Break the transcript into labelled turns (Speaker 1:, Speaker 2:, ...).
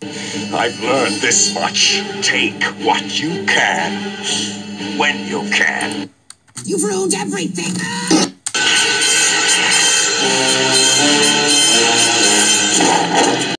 Speaker 1: I've learned this much. Take what you can, when you can.
Speaker 2: You've ruined everything!